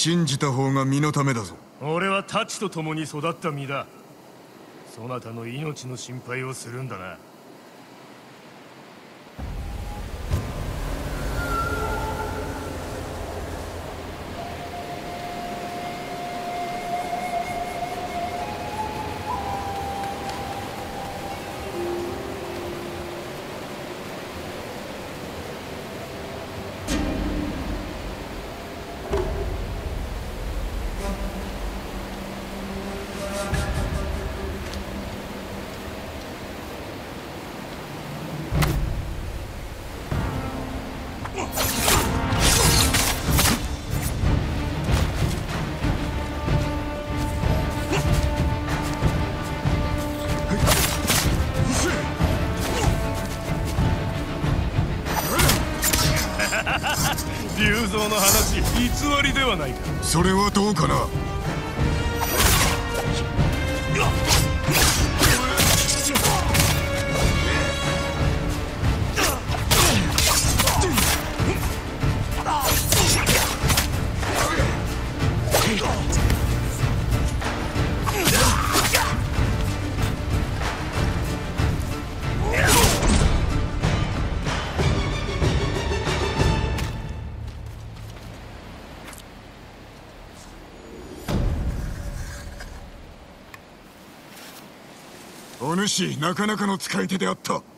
信じた方が身のためだぞ。 俺は太刀と共に育った身だ。そなたの命の心配をするんだな。龍蔵の話、偽りではないか。 それはどうかな。お主、なかなかの使い手であった。